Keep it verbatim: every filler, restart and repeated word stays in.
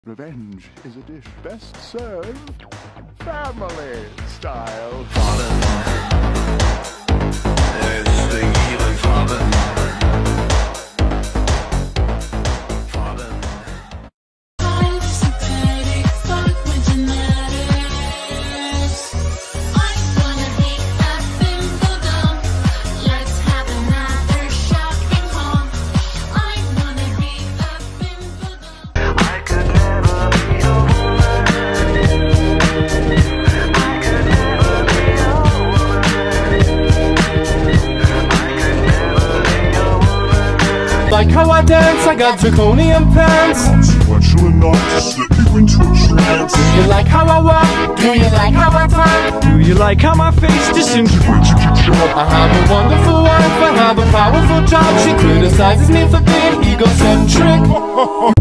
Revenge is a dish best served family style. Like how I dance, I got draconian pants. Consequential enough to slip you into a trance. Do you like how I walk? Do you like how I talk? Do you like how my face disintegrates if you chop? I have a wonderful wife, I have a powerful job. She criticizes me for being egocentric.